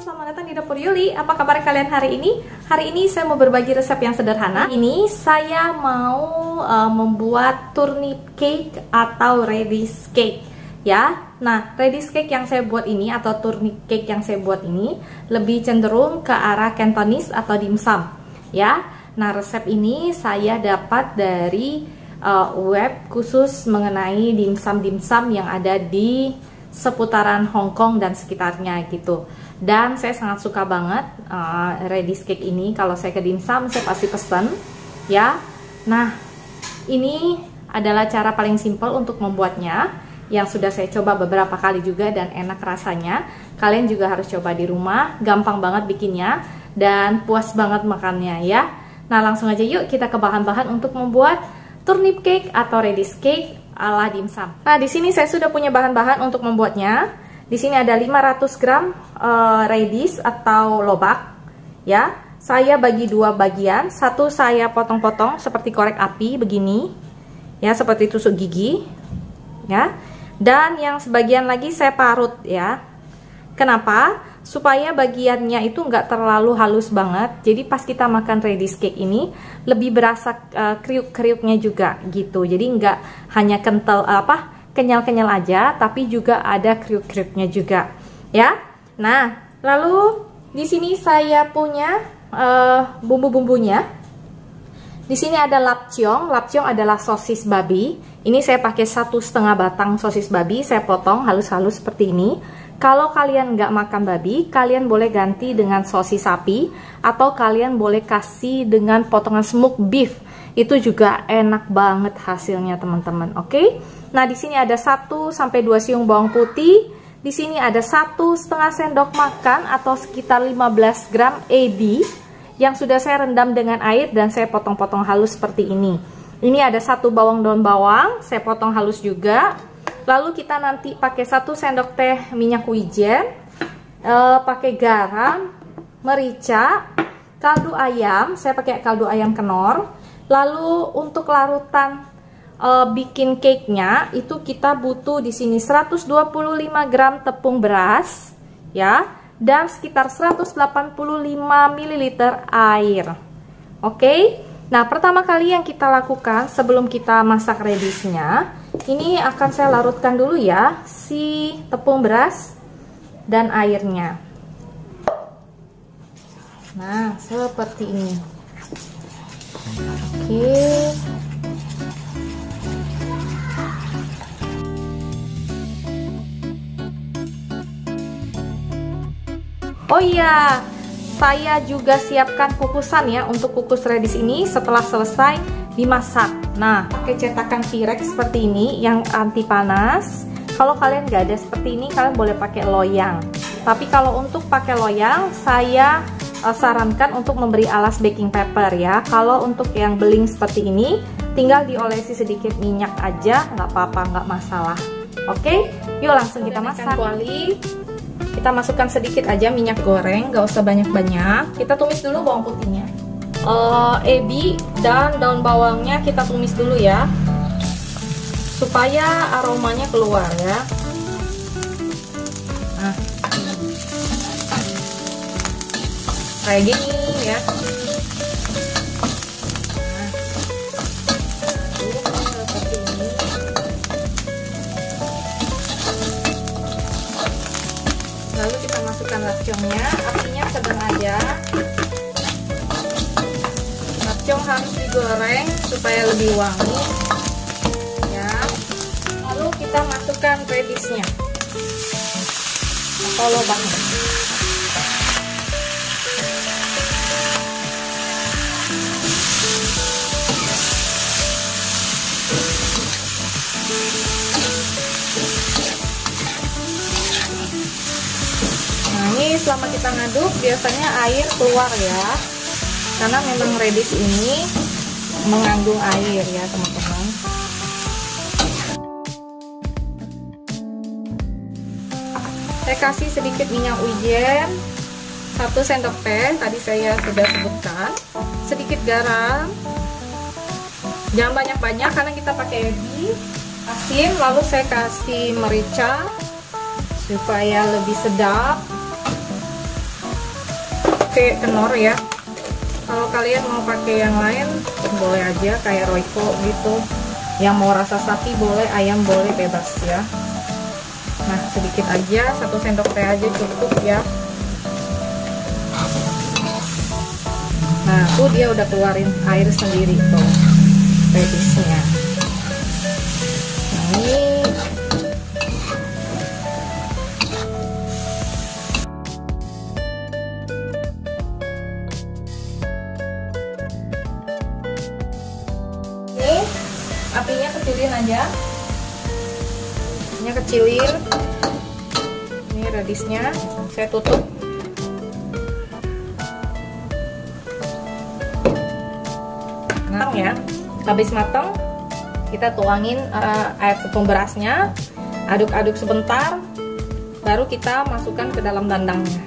selamat datang di Dapur Yuli. Apa kabar kalian hari ini? Hari ini saya mau berbagi resep yang sederhana. Ini saya mau membuat turnip cake atau radish cake ya. Nah, radish cake yang saya buat ini atau turnip cake yang saya buat ini lebih cenderung ke arah Cantonese atau dimsum ya. Nah, resep ini saya dapat dari web khusus mengenai dimsum-dimsum yang ada di seputaran Hong Kong dan sekitarnya gitu. Dan saya sangat suka banget radish cake ini. Kalau saya ke dimsum saya pasti pesen ya. Nah, ini adalah cara paling simpel untuk membuatnya, yang sudah saya coba beberapa kali juga dan enak rasanya. Kalian juga harus coba di rumah, gampang banget bikinnya dan puas banget makannya ya. Nah, langsung aja yuk kita ke bahan-bahan untuk membuat turnip cake atau radish cake ala dimsum. Nah, di sini saya sudah punya bahan-bahan untuk membuatnya. Di sini ada 500 gram radish atau lobak ya. Saya bagi dua bagian. Satu saya potong-potong seperti korek api begini ya, seperti tusuk gigi ya. Dan yang sebagian lagi saya parut ya. Kenapa? Supaya bagiannya itu nggak terlalu halus banget. Jadi pas kita makan radish cake ini lebih berasa kriuk-kriuknya juga gitu. Jadi nggak hanya kental kenyal-kenyal aja, tapi juga ada kriuk-kriuknya juga ya. Nah, lalu di sini saya punya bumbu-bumbunya. Di sini ada lapciong. Lapciong adalah sosis babi. Ini saya pakai 1,5 batang sosis babi. Saya potong halus-halus seperti ini. Kalau kalian nggak makan babi, kalian boleh ganti dengan sosis sapi, atau kalian boleh kasih dengan potongan smoked beef. Itu juga enak banget hasilnya, teman-teman. Oke? Nah, di sini ada 1 sampai 2 siung bawang putih. Di sini ada 1,5 sendok makan atau sekitar 15 gram ebi yang sudah saya rendam dengan air dan saya potong-potong halus seperti ini. Ini ada 1 bawang daun bawang, saya potong halus juga. Lalu kita nanti pakai 1 sendok teh minyak wijen, pakai garam, merica, kaldu ayam, saya pakai kaldu ayam kenor. Lalu untuk larutan bikin cake-nya itu kita butuh di sini 125 gram tepung beras ya, dan sekitar 185 ml air. Oke? Nah, pertama kali yang kita lakukan sebelum kita masak redishnya, ini akan saya larutkan dulu ya si tepung beras dan airnya. Nah, seperti ini. Oke. Oh iya, saya juga siapkan kukusan ya untuk kukus radish ini setelah selesai dimasak. Nah, pakai cetakan Pyrex seperti ini yang anti panas. Kalau kalian nggak ada seperti ini, kalian boleh pakai loyang. Tapi kalau untuk pakai loyang, saya sarankan untuk memberi alas baking paper ya. Kalau untuk yang beling seperti ini, tinggal diolesi sedikit minyak aja, nggak apa-apa, nggak masalah. Oke, yuk langsung kita masak. Kuali. Kita masukkan sedikit aja minyak goreng, gak usah banyak-banyak. Kita tumis dulu bawang putihnya. Ebi dan daun bawangnya kita tumis dulu ya, supaya aromanya keluar ya. Nah, kayak gini ya. Lalu kita masukkan lapciongnya, apinya sedang aja. Lapciong harus digoreng supaya lebih wangi ya. Lalu kita masukkan redishnya atau lobaknya. Ini selama kita ngaduk biasanya air keluar ya, karena memang radish ini mengandung air ya teman-teman. Saya kasih sedikit minyak wijen, 1 sendok teh tadi saya sudah sebutkan, sedikit garam, jangan banyak-banyak karena kita pakai ebi, asin. Lalu saya kasih merica supaya lebih sedap. pakai tenor ya. Kalau kalian mau pakai yang lain boleh aja, kayak Royco gitu. Yang mau rasa sapi boleh, ayam boleh, bebas ya. Nah, sedikit aja, 1 sendok teh aja cukup ya. Nah, tuh dia udah keluarin air sendiri tuh redisnya. Ini apinya kecilin aja. Apinya kecilin. Ini redisnya saya tutup. Matang ya. Habis matang, kita tuangin air tepung berasnya, aduk-aduk sebentar, baru kita masukkan ke dalam dandangnya.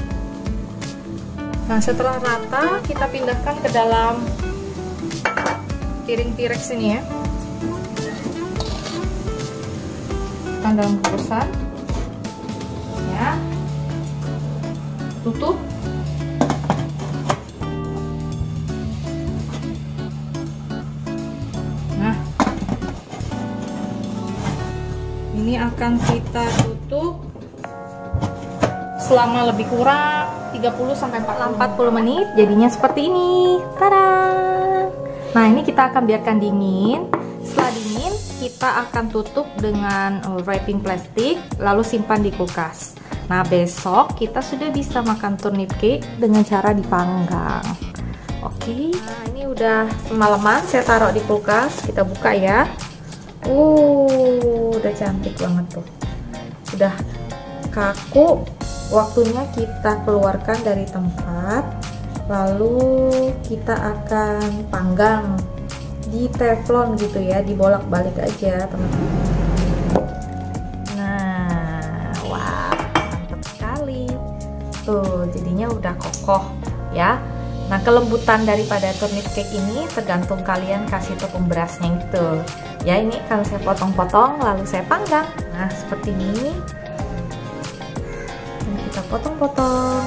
Nah, setelah rata, kita pindahkan ke dalam piring Pyrex ini ya. Kan dalam kukusan ya, tutup. Nah, ini akan kita tutup selama lebih kurang 30-40 menit. Jadinya seperti ini. Tada! Nah, ini kita akan biarkan dingin. Setelah dingin, kita akan tutup dengan wrapping plastik, lalu simpan di kulkas. Nah, besok kita sudah bisa makan turnip cake dengan cara dipanggang. Oke, nah ini udah semalaman saya taruh di kulkas. Kita buka ya. Udah cantik banget tuh. Udah kaku. Waktunya kita keluarkan dari tempat, lalu kita akan panggang di teflon gitu ya, dibolak-balik aja teman-teman. Nah, wah, mantap sekali tuh, jadinya udah kokoh ya. Nah, kelembutan daripada turnip cake ini tergantung kalian kasih tepung berasnya itu ya. Ini kalau saya potong-potong lalu saya panggang. Nah, seperti ini. Ini kita potong-potong.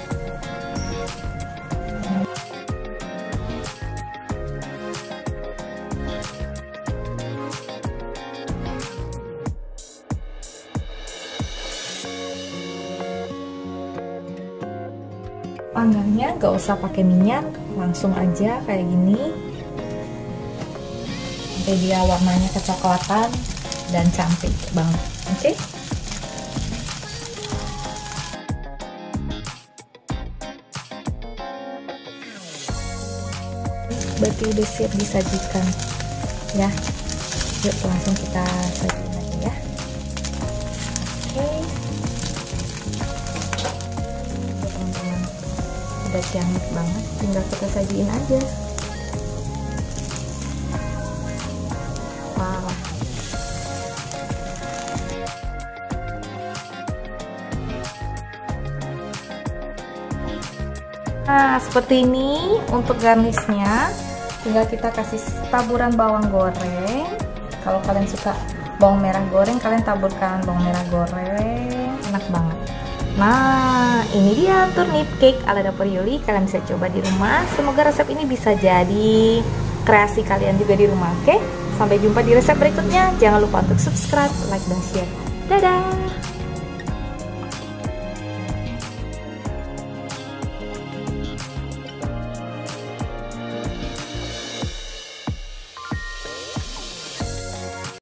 Panggangnya nggak usah pakai minyak, langsung aja kayak gini sampai dia warnanya kecoklatan dan cantik banget. Oke? Berarti udah siap disajikan ya. Yuk langsung kita sajikan aja ya. Oke. Teman-teman, udah cantik banget, tinggal kita sajiin aja. Wow. Nah, seperti ini untuk garnisnya. Tinggal kita kasih taburan bawang goreng. Kalau kalian suka bawang merah goreng, kalian taburkan bawang merah goreng. Enak banget. Nah, ini dia turnip cake ala dapur Yuli. Kalian bisa coba di rumah. Semoga resep ini bisa jadi kreasi kalian juga di rumah. Oke? Sampai jumpa di resep berikutnya. Jangan lupa untuk subscribe, like, dan share. Dadah!